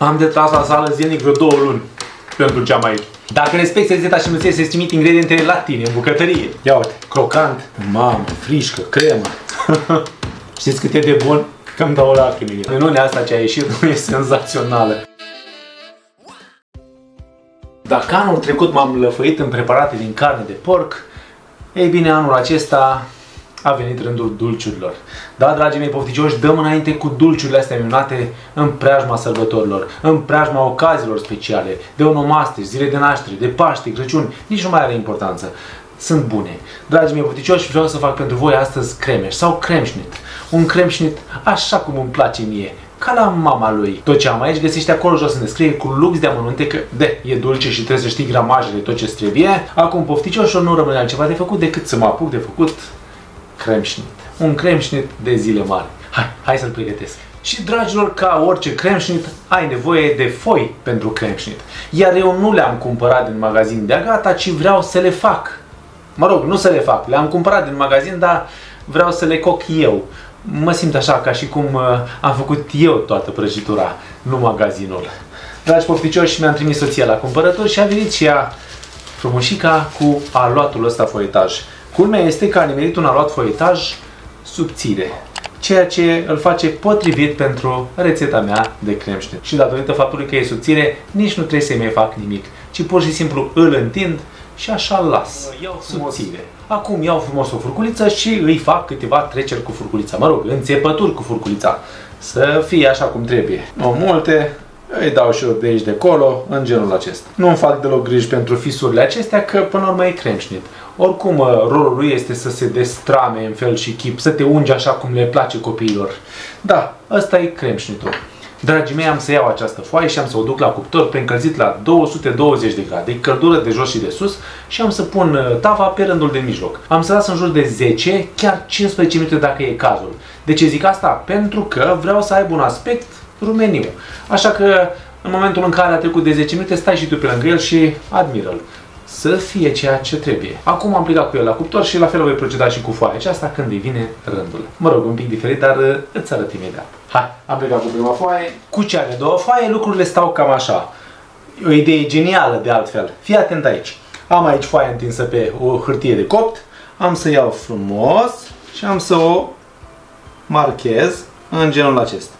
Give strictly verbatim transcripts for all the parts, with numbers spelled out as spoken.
Am de tras la sală zilnic vreo două luni pentru ce am aici. Dacă respecti rețeta și nu ți să-ți trimit ingredientele la tine în bucătărie. Ia uite, crocant, mamă, frișcă, cremă. Știți cât e de bun? Că îmi dau lacrimile. Minunea asta ce a ieșit e senzațională. Dacă anul trecut m-am lăfăit în preparate din carne de porc, ei bine, anul acesta a venit rândul dulciurilor. Da, dragii mei pofticioși, dăm înainte cu dulciurile astea minunate în preajma sărbătorilor, în preajma ocaziilor speciale, de onomastici, zile de naștere, de Paște, Crăciun, nici nu mai are importanță. Sunt bune. Dragii mei pofticioși, vreau să fac pentru voi astăzi cremeș sau cremșnit. Un cremșnit așa cum îmi place mie, ca la mama lui. Tot ce am aici găsește acolo jos în descriere cu lux de amănunte că de, e dulce și trebuie să știi gramajele, tot ce trebuie. Acum pofticioșilor nu rămâne altceva de făcut decât să mă apuc de făcut cremșnit. Un cremșnit de zile mari. Hai, hai să-l pregătesc. Și dragilor, ca orice cremșnit, ai nevoie de foi pentru cremșnit. Iar eu nu le-am cumpărat din magazin de gata, ci vreau să le fac. Mă rog, nu să le fac, le-am cumpărat din magazin, dar vreau să le coc eu. Mă simt așa ca și cum uh, am făcut eu toată prăjitura, nu magazinul. Dragi pofticioși, mi-am trimis soția la cumpărături și a venit și ea frumușica cu aluatul ăsta foietaj. Culmea este că a nimerit un aluat foietaj subțire, ceea ce îl face potrivit pentru rețeta mea de cremșnit. Și datorită faptului că e subțire, nici nu trebuie să-i mai fac nimic, ci pur și simplu îl întind și așa îl las subțire. Acum iau frumos o furculiță și îi fac câteva treceri cu furculița. Mă rog, înțepături cu furculița. Să fie așa cum trebuie. Nu multe, îi dau și eu de aici de acolo, în genul acesta. Nu-mi fac deloc griji pentru fisurile acestea, că până la urmă e cremșnit. Oricum, rolul lui este să se destrame în fel și chip, să te ungi așa cum le place copiilor. Da, ăsta e cremșnitul. Dragii mei, am să iau această foaie și am să o duc la cuptor preîncălzit la două sute douăzeci de grade, căldură de jos și de sus, și am să pun tava pe rândul de mijloc. Am să las în jur de zece, chiar cincisprezece minute dacă e cazul. De ce zic asta? Pentru că vreau să aibă un aspect rumeniu. Așa că în momentul în care a trecut de zece minute, stai și tu pe lângă el și admiră-l. Să fie ceea ce trebuie. Acum am plecat cu el la cuptor și la fel voi proceda și cu foaia aceasta când îi vine rândul. Mă rog, un pic diferit, dar îți arăt imediat. Hai, am plecat cu prima foaie. Cu cea de doua foaie lucrurile stau cam așa. O idee genială de altfel. Fii atent aici. Am aici foaia întinsă pe o hârtie de copt. Am să iau frumos și am să o marchez în genul acesta.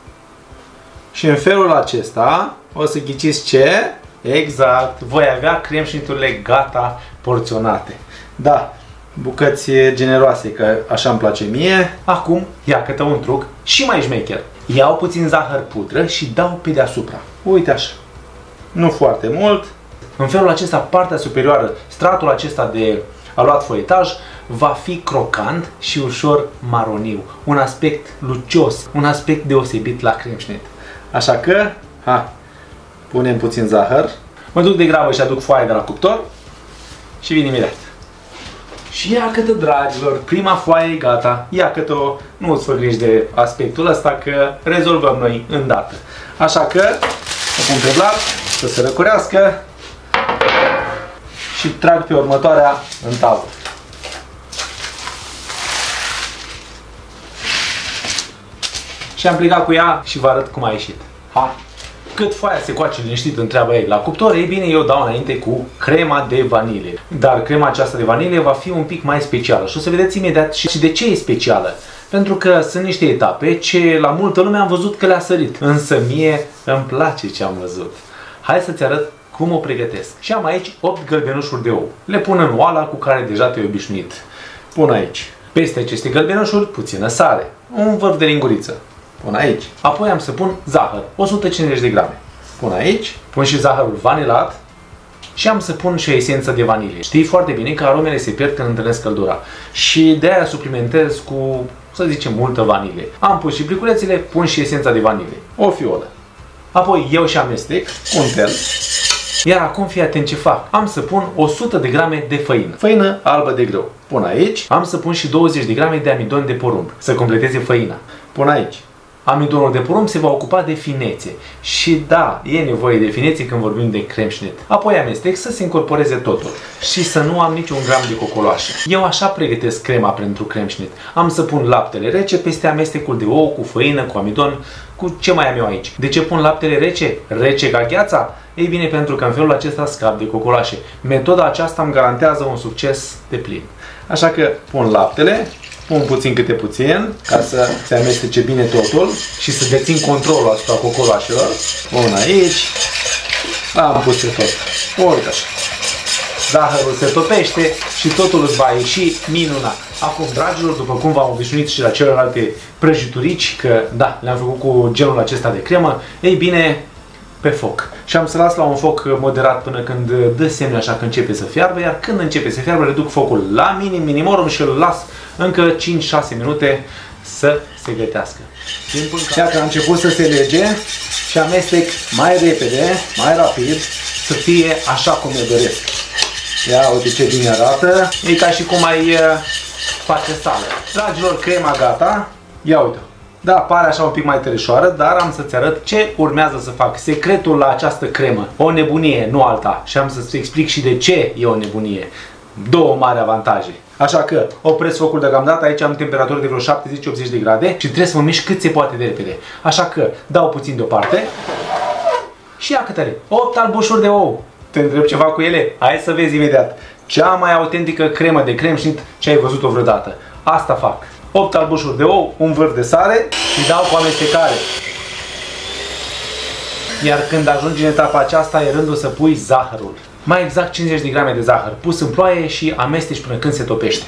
Și în felul acesta o să ghiciți ce? Exact, voi avea cremșniturile gata porționate. Da, bucăți generoase, că așa îmi place mie. Acum, ia câte un truc și mai șmecher. Iau puțin zahăr pudră și dau pe deasupra. Uite așa. Nu foarte mult. În felul acesta, partea superioară, stratul acesta de aluat foietaj, va fi crocant și ușor maroniu. Un aspect lucios, un aspect deosebit la cremșnit. Așa că, hai, punem puțin zahăr. Mă duc de grabă și aduc foaia de la cuptor și vin imediat. Și iată, dragilor, prima foaie e gata. Iată-o, nu îți fă griji de aspectul ăsta, că rezolvăm noi îndată. Așa că o pun pe blat să se răcurească și trag pe următoarea în tavă. Și am plecat cu ea și vă arăt cum a ieșit. Hai! Cât foaia se coace liniștit în treaba ei la cuptor, ei bine, eu dau înainte cu crema de vanilie. Dar crema aceasta de vanilie va fi un pic mai specială și o să vedeți imediat și de ce e specială. Pentru că sunt niște etape ce la multă lume am văzut că le-a sărit. Însă mie îmi place ce am văzut. Hai să-ți arăt cum o pregătesc. Și am aici opt gălbenușuri de ou. Le pun în oala cu care deja te-ai obișnuit. Pun aici. Peste aceste gălbenușuri puțină sare. Un vârf de linguriță. Pun aici. Apoi am să pun zahăr, o sută cincizeci de grame. Pun aici. Pun și zahărul vanilat. Și am să pun și o esență de vanilie. Știi foarte bine că aromele se pierd când întâlnesc căldura. Și de aia suplimentez cu, să zicem, multă vanilie. Am pus și pliculețele, pun și esența de vanilie. O fiolă. Apoi iau și amestec un tel. Iar acum fii atent ce fac. Am să pun o sută de grame de făină. Făină albă de grâu. Pun aici. Am să pun și douăzeci de grame de amidon de porumb. Să completeze făina. Pun aici. Amidonul de porumb se va ocupa de finețe. Și da, e nevoie de finețe când vorbim de cremșnet. Apoi amestec să se incorporeze totul și să nu am niciun gram de cocoloașă. Eu așa pregătesc crema pentru cremșnet. Am să pun laptele rece peste amestecul de ou, cu făină, cu amidon, cu ce mai am eu aici. De ce pun laptele rece? Rece ca gheața? Ei bine, pentru că în felul acesta scap de cocoloașe. Metoda aceasta îmi garantează un succes deplin. Așa că pun laptele, pun puțin câte puțin, ca să se amestece bine totul și să dețin controlul asupra cocoloașelor. Pun aici, am pus tot. Uite așa. Zahărul se topește și totul îți va ieși minunat. Acum, dragilor, după cum v-am obișnuit și la celelalte prăjiturici, că da, le-am făcut cu gelul acesta de cremă, ei bine, pe foc. Și am să las la un foc moderat până când dă semne așa că începe să fiarbă, iar când începe să fiarbă, reduc focul la minim, minimorum și îl las încă cinci șase minute să se gătească. Și că a început să se lege și amestec mai repede, mai rapid, să fie așa cum eu doresc. Ia uite ce bine arată. E ca și cum ai face sală. Dragilor, crema gata. Ia uite. Da, pare așa un pic mai tărișoară, dar am să-ți arăt ce urmează să fac. Secretul la această cremă. O nebunie, nu alta. Și am să-ți explic și de ce e o nebunie. Două mari avantaje. Așa că opresc focul deocamdată, aici am temperatură de vreo șaptezeci optzeci de grade și trebuie să mă mișc cât se poate de repede. Așa că dau puțin deoparte și ia cât are. opt albușuri de ou. Te întreb ceva cu ele? Hai să vezi imediat. Cea mai autentică cremă de cremșnit ce ai văzut-o vreodată. Asta fac. opt albușuri de ou, un vârf de sare și dau cu amestecare. Iar când ajungi în etapa aceasta, e rândul să pui zahărul. Mai exact cincizeci de grame de zahăr, pus în ploaie și amesteci până când se topește.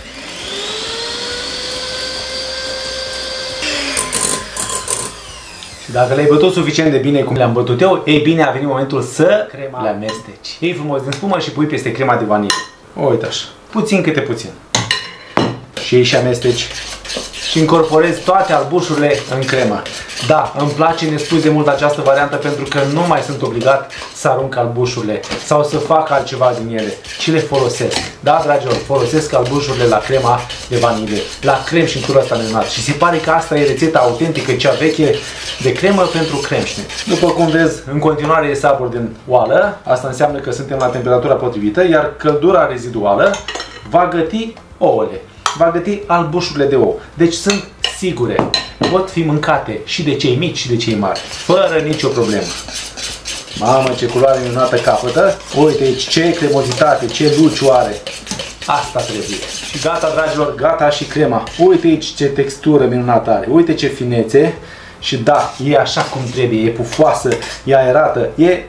Și dacă le-ai bătut suficient de bine cum le-am bătut eu, ei bine, a venit momentul să crema le amesteci. Iei frumos din spumă și pui peste crema de vanilie. Uite așa, puțin câte puțin. Și iei și amesteci și incorporezi toate albușurile în cremă. Da, îmi place nespus de mult această variantă pentru că nu mai sunt obligat să arunc albușurile sau să fac altceva din ele, ci le folosesc. Da, dragilor, folosesc albușurile la crema de vanilie, la cremșnitura asta minunat. Și se pare că asta e rețeta autentică, cea veche de cremă pentru cremșnet. După cum vezi, în continuare e sabor din oală. Asta înseamnă că suntem la temperatura potrivită, iar căldura reziduală va găti ouăle. Va găti albușurile de ou. Deci sunt sigure. Pot fi mâncate și de cei mici și de cei mari. Fără nicio problemă. Mamă, ce culoare minunată capătă. Uite aici ce cremozitate, ce luciu are. Asta trebuie. Și gata, dragilor, gata și crema. Uite aici ce textură minunată are. Uite ce finețe. Și da, e așa cum trebuie. E pufoasă, e aerată, e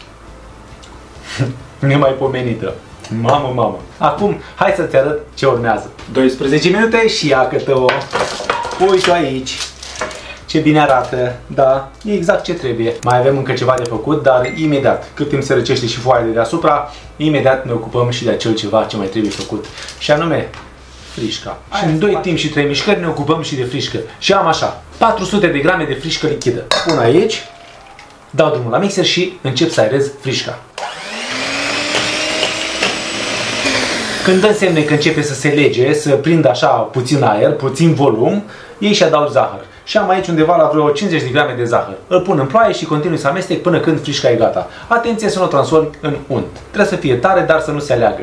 nemaipomenită. Mamă, mamă. Acum, hai să-ți arăt ce urmează. doisprezece minute și ia câte-o. Uite aici. Ce bine arată. Da, e exact ce trebuie. Mai avem încă ceva de făcut, dar imediat, cât timp se răcește și foaia de deasupra, imediat ne ocupăm și de acel ceva ce mai trebuie făcut. Și anume, frișca. Și în doi timp și trei mișcări ne ocupăm și de frișcă. Și am așa, patru sute de grame de frișcă lichidă. Pun aici, dau drumul la mixer și încep să aerez frișca. Când dă semne că începe să se lege, să prindă așa puțin aer, puțin volum, ei și adaug zahăr. Și am aici undeva la vreo cincizeci de grame de zahăr. Îl pun în ploaie și continui să amestec până când frișca e gata. Atenție să nu o transform în unt. Trebuie să fie tare, dar să nu se aleagă.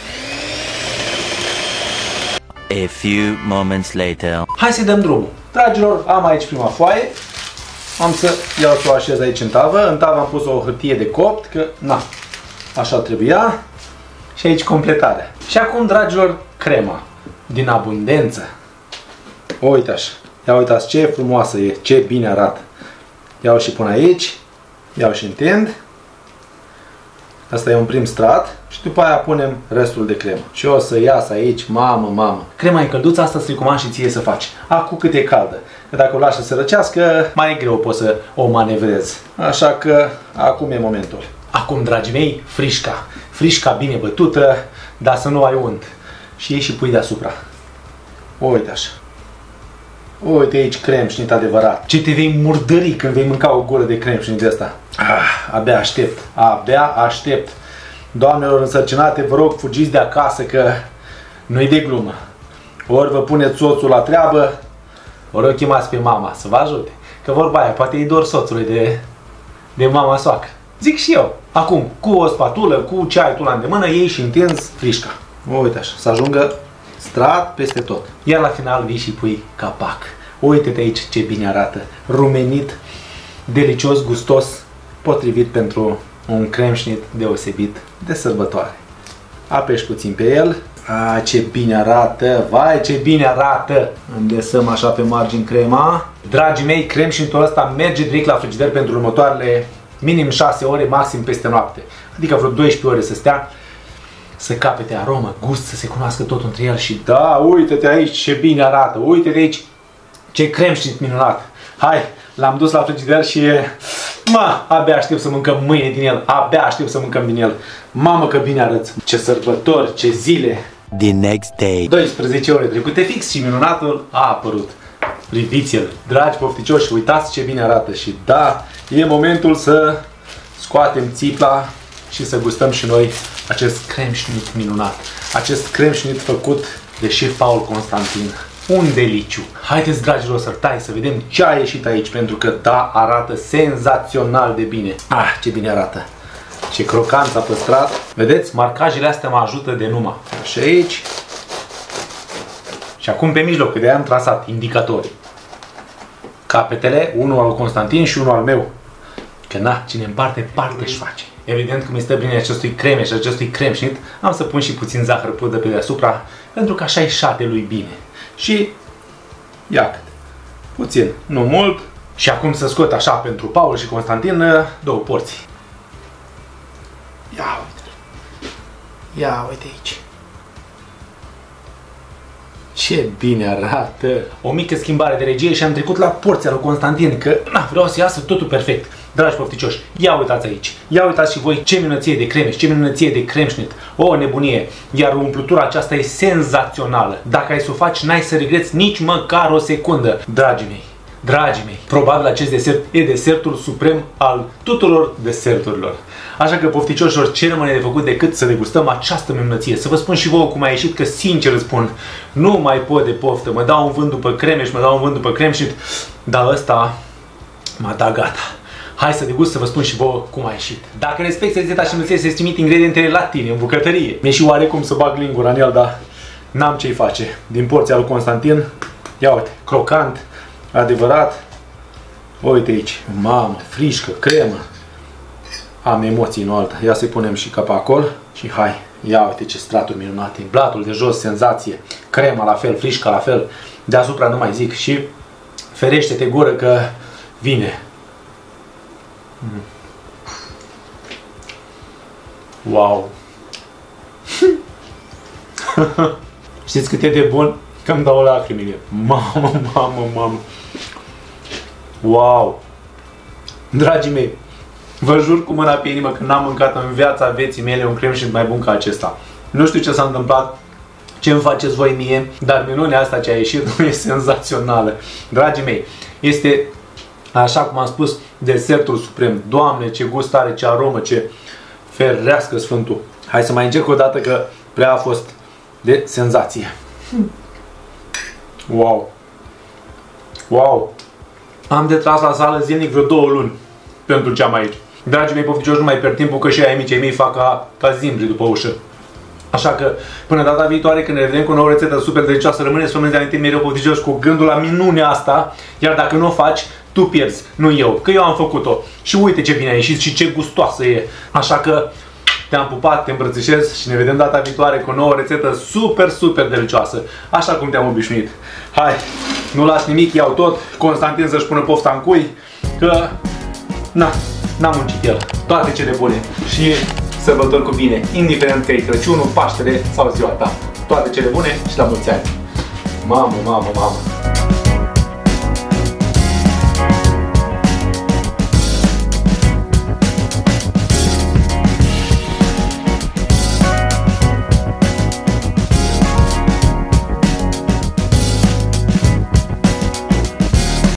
A few moments later. Hai să dăm drumul. Dragilor, am aici prima foaie. Am să iau să o așez aici în tavă. În tavă am pus o hârtie de copt, că na, așa trebuia. Și aici completarea. Și acum, dragilor, crema. Din abundență. Uite așa. Ia uitați ce frumoasă e, ce bine arată. Iau și pun aici. Iau și întind. Asta e un prim strat. Și după aia punem restul de cremă. Și o să iasă aici, mamă, mamă. Crema e călduță, asta îți recomand și ție să faci. Acum cât e caldă. Că dacă o lași să se răcească, mai e greu poți să o manevrezi. Așa că acum e momentul. Acum, dragii mei, frișca. Frișca bine bătută, dar să nu ai unt. Și iei și pui deasupra. Uite așa. Uite aici cremșnit adevărat. Ce te vei murdări când vei mânca o gură de cremșnit de asta. Ah, abia aștept. Abia aștept. Doamnelor însărcinate, vă rog, fugiți de acasă că nu-i de glumă. Ori vă puneți soțul la treabă, ori o chemați pe mama să vă ajute. Că vorba aia, poate îi dor soțului de, de mama soacră. Zic și eu. Acum, cu o spatulă, cu ce ai tu la îndemână, iei și întinzi frișca. Uite așa, să ajungă strat peste tot. Iar la final vii și pui capac. Uite-te aici ce bine arată. Rumenit, delicios, gustos, potrivit pentru un cremșnit deosebit de sărbătoare. Apeși puțin pe el. A, ce bine arată! Vai, ce bine arată! Îndesăm așa pe margini crema. Dragii mei, cremșnitul ăsta merge direct la frigider pentru următoarele minim șase ore, maxim peste noapte. Adică vreo douăsprezece ore să stea, să capete aromă, gust, să se cunoască tot între el și da, uite-te aici ce bine arată! Uite-te aici ce cremșnit minunat! Hai, l-am dus la frigider și e... Mă, abia aștept să mâncăm mâine din el, abia aștept să mâncăm din el. Mamă că bine arăți! Ce sărbători, ce zile! The next day. douăsprezece ore trecute fix și minunatul a apărut. Priviți-l, dragi pofticioși, uitați ce bine arată și da, e momentul să scoatem țipla și să gustăm și noi acest cremșnit minunat. Acest cremșnit făcut de șef Paul Constantin. Un deliciu! Haideți, dragilor, să tai, să vedem ce a ieșit aici, pentru că da, arată senzațional de bine. Ah, ce bine arată! Ce crocant a păstrat! Vedeți, marcajele astea mă ajută de numai. Și aici. Și acum pe mijloc, de aia am trasat indicatorii. Capetele, unul al Constantin și unul al meu. Că na, cine împarte, parte își face. Evident că mi stă bine acestui creme și acestui cremșnit, am să pun și puțin zahăr pudră pe deasupra, pentru că așa e șate lui bine. Și iată, puțin, nu mult. Și acum să scot așa pentru Paul și Constantin două porții. Ia uite. Ia uite aici. Ce bine arată! O mică schimbare de regie și am trecut la porția lui Constantin, că na, vreau să iasă totul perfect. Dragi pofticioși, ia uitați aici. Ia uitați și voi ce minunăție de creme și ce minunăție de cremșnit. O nebunie! Iar umplutura aceasta e senzațională. Dacă ai să o faci, n-ai să regreți nici măcar o secundă. Dragii mei, dragii mei, probabil acest desert e desertul suprem al tuturor deserturilor. Așa că, pofticioșilor, ce rămâne de făcut decât să degustăm această minunăție. Să vă spun și vouă cum a ieșit, că sincer îți spun, nu mai pot de poftă. Mă dau un vânt după creme și mă dau un vânt după cremșnit, dar ăsta m-a dat gata. Hai să degust, să vă spun și vouă cum a ieșit. Dacă respecti rețeta și nu ți să-ți trimit ingredientele la tine, în bucătărie. Mi-e și oarecum să bag lingura în el, dar n-am ce-i face. Din porția lui Constantin, ia uite, crocant, adevărat. Uite aici, mamă, frișcă, cremă. Am emoții în altă. Ia să-i punem și capacul și hai. Ia uite ce straturi minunate. Blatul de jos, senzație. Crema la fel, frișca la fel. Deasupra nu mai zic. Și ferește-te gură că vine. Mm. Wow! Știți cât e de bun? Că îmi dau lacrimile. Mamă, mamă, mamă. Wow! Dragii mei, vă jur cu mâna pe inimă că n-am mâncat în viața vieții mele un cremșnit mai bun ca acesta. Nu știu ce s-a întâmplat, ce îmi faceți voi mie, dar minunea asta ce a ieșit e senzațională. Dragii mei, este, așa cum am spus, desertul suprem. Doamne, ce gust are, ce aromă, ce ferească Sfântul. Hai să mai încerc o dată că prea a fost de senzație. Wow! Wow! Am de tras la sală zilnic vreo două luni pentru ce am aici. Dragii mei pofticioși, nu mai pierd timpul, că și ai mici mei fac ca, ca zimbri după ușă. Așa că, până data viitoare, când ne vedem cu o nouă rețetă super delicioasă, rămâneți să mă mereu pofticioși cu gândul la minunea asta, iar dacă nu o faci, tu pierzi, nu eu, că eu am făcut-o. Și uite ce bine a ieșit și ce gustoasă e. Așa că te-am pupat, te îmbrățișez și ne vedem data viitoare cu o nouă rețetă super, super delicioasă. Așa cum te-am obișnuit. Hai, nu las nimic, iau tot, Constantin să-și pună pofta în cui, că, na, n-am muncit el. Toate cele bune și sărbători cu bine, indiferent că e Crăciunul, Paștele sau ziua ta. Toate cele bune și la mulți ani. Mamă, mamă, mamă.